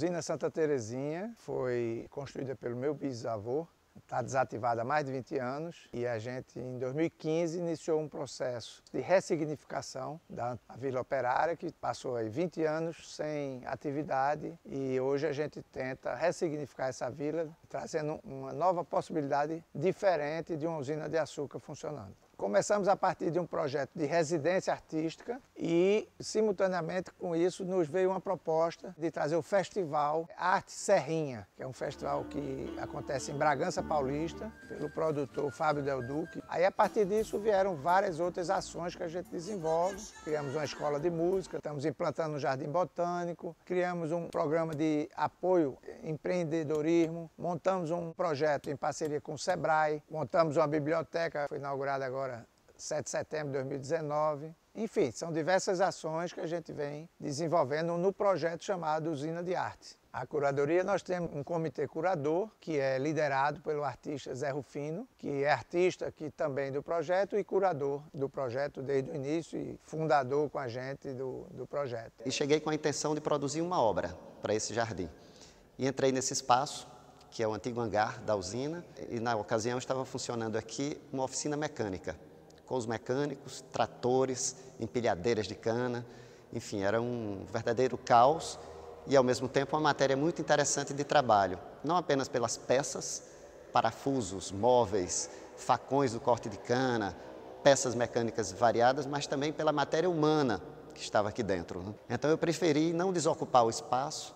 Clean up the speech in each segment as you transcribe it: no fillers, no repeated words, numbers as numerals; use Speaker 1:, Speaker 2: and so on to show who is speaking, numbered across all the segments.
Speaker 1: usina Santa Terezinha foi construída pelo meu bisavô, está desativada há mais de 20 anos e a gente, em 2015, iniciou um processo de ressignificação da Vila Operária, que passou aí 20 anos sem atividade e hoje a gente tenta ressignificar essa vila, trazendo uma nova possibilidade diferente de uma usina de açúcar funcionando. Começamos a partir de um projeto de residência artística e, simultaneamente com isso, nos veio uma proposta de trazer o Festival Arte Serrinha, que é um festival que acontece em Bragança Paulista, pelo produtor Fábio Del Duque. Aí, a partir disso, vieram várias outras ações que a gente desenvolve. Criamos uma escola de música, estamos implantando um jardim botânico, criamos um programa de apoio empreendedorismo, montamos um projeto em parceria com o Sebrae, montamos uma biblioteca, foi inaugurada agora 7 de setembro de 2019. Enfim, são diversas ações que a gente vem desenvolvendo no projeto chamado Usina de Arte. A curadoria, nós temos um comitê curador, que é liderado pelo artista Zé Rufino, que é artista aqui também do projeto e curador do projeto desde o início e fundador com a gente do projeto.
Speaker 2: E cheguei com a intenção de produzir uma obra para esse jardim. E entrei nesse espaço, que é o antigo hangar da usina, e na ocasião estava funcionando aqui uma oficina mecânica, com os mecânicos, tratores, empilhadeiras de cana, enfim, era um verdadeiro caos e ao mesmo tempo uma matéria muito interessante de trabalho, não apenas pelas peças, parafusos, móveis, facões do corte de cana, peças mecânicas variadas, mas também pela matéria humana que estava aqui dentro. Então eu preferi não desocupar o espaço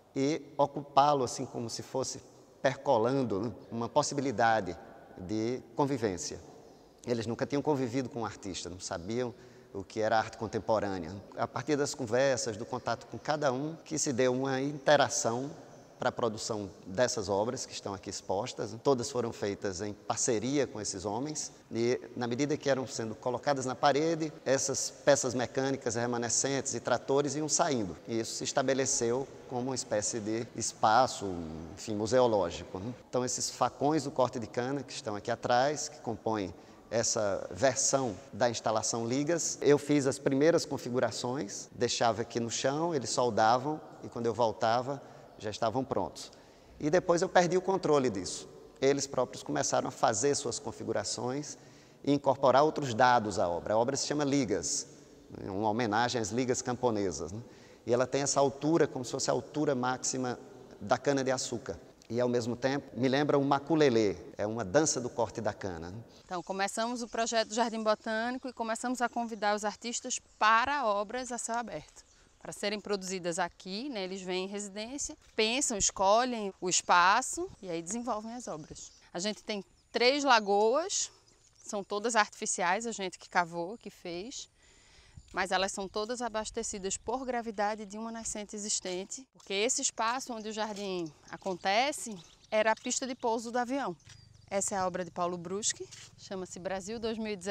Speaker 2: e ocupá-lo assim como se fosse percolando uma possibilidade de convivência. Eles nunca tinham convivido com um artista, não sabiam o que era arte contemporânea. A partir das conversas, do contato com cada um, que se deu uma interação para a produção dessas obras que estão aqui expostas. Todas foram feitas em parceria com esses homens e, na medida que eram sendo colocadas na parede, essas peças mecânicas remanescentes e tratores iam saindo. E isso se estabeleceu como uma espécie de espaço, enfim, museológico. Então, esses facões do corte de cana que estão aqui atrás, que compõem essa versão da instalação Ligas, eu fiz as primeiras configurações, deixava aqui no chão, eles soldavam e quando eu voltava já estavam prontos. E depois eu perdi o controle disso. Eles próprios começaram a fazer suas configurações e incorporar outros dados à obra. A obra se chama Ligas, uma homenagem às ligas camponesas, né? E ela tem essa altura como se fosse a altura máxima da cana-de-açúcar. E, ao mesmo tempo, me lembra um maculelê, é uma dança do corte da cana.
Speaker 3: Então, começamos o projeto do Jardim Botânico e começamos a convidar os artistas para obras a céu aberto, para serem produzidas aqui, né? Eles vêm em residência, pensam, escolhem o espaço e aí desenvolvem as obras. A gente tem 3 lagoas, são todas artificiais, a gente que cavou, que fez. Mas elas são todas abastecidas por gravidade de uma nascente existente, porque esse espaço onde o jardim acontece era a pista de pouso do avião. Essa é a obra de Paulo Bruschi, chama-se Brasil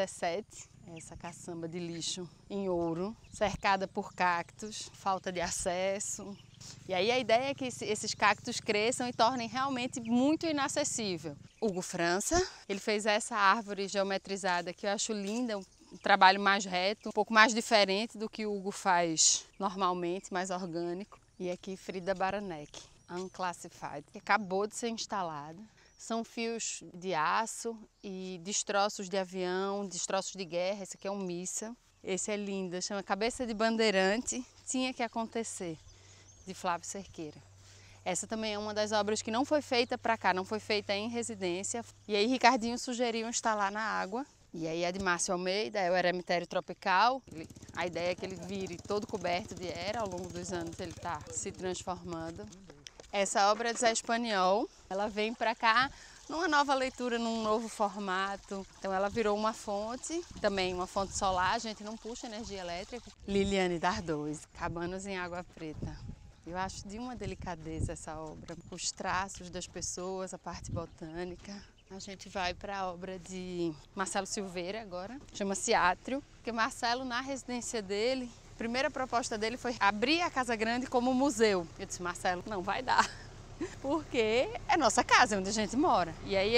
Speaker 3: 2017, essa caçamba de lixo em ouro, cercada por cactos, falta de acesso. E aí a ideia é que esses cactos cresçam e tornem realmente muito inacessível. Hugo França, ele fez essa árvore geometrizada que eu acho linda, um trabalho mais reto, um pouco mais diferente do que o Hugo faz normalmente, mais orgânico. E aqui Frida Baranek, Unclassified, que acabou de ser instalada. São fios de aço e destroços de avião, destroços de guerra. Esse aqui é um míssil. Esse é lindo, chama Cabeça de Bandeirante, Tinha que Acontecer, de Flávio Cerqueira. Essa também é uma das obras que não foi feita para cá, não foi feita em residência. E aí Ricardinho sugeriu instalar na água. E aí a de Márcio Almeida é o eremitério tropical. A ideia é que ele vire todo coberto de era, ao longo dos anos ele está se transformando. Essa obra é de Zé Espanhol, ela vem para cá numa nova leitura, num novo formato. Então ela virou uma fonte, também uma fonte solar, a gente não puxa energia elétrica. Liliane Dardois, Cabanos em Água Preta. Eu acho de uma delicadeza essa obra, os traços das pessoas, a parte botânica. A gente vai para a obra de Marcelo Silveira agora, chama-se Átrio, porque Marcelo, na residência dele, a primeira proposta dele foi abrir a Casa Grande como museu. Eu disse, Marcelo, não vai dar, porque é nossa casa, é onde a gente mora. E aí ele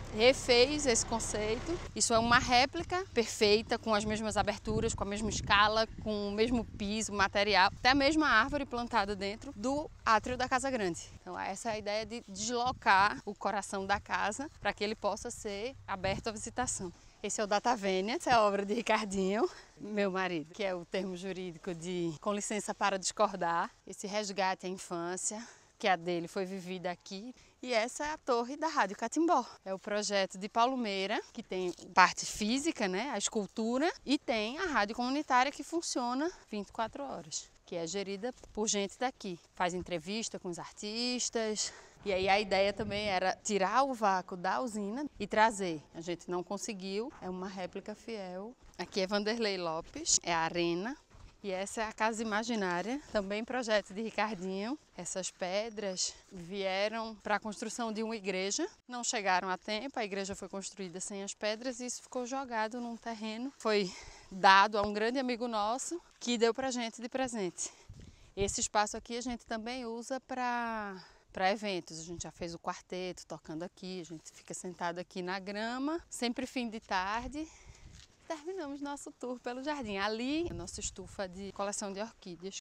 Speaker 3: refez esse conceito. Isso é uma réplica perfeita, com as mesmas aberturas, com a mesma escala, com o mesmo piso, material, até a mesma árvore plantada dentro do átrio da Casa Grande. Então essa é a ideia de deslocar o coração da casa para que ele possa ser aberto à visitação. Esse é o Data Vênia, essa é a obra de Ricardinho, meu marido, que é o termo jurídico de com licença para discordar. Esse resgate à infância, que a dele foi vivida aqui. E essa é a torre da Rádio Catimbó. É o projeto de Paulo Meira, que tem parte física, né, a escultura, e tem a rádio comunitária que funciona 24 horas, que é gerida por gente daqui. Faz entrevista com os artistas. E aí a ideia também era tirar o vácuo da usina e trazer. A gente não conseguiu, é uma réplica fiel. Aqui é Vanderlei Lopes, é a arena. E essa é a Casa Imaginária, também projeto de Ricardinho. Essas pedras vieram para a construção de uma igreja, não chegaram a tempo, a igreja foi construída sem as pedras e isso ficou jogado num terreno. Foi dado a um grande amigo nosso que deu para a gente de presente. Esse espaço aqui a gente também usa para eventos. A gente já fez o quarteto tocando aqui, a gente fica sentado aqui na grama, sempre fim de tarde. Terminamos nosso tour pelo jardim. Ali, a nossa estufa de coleção de orquídeas.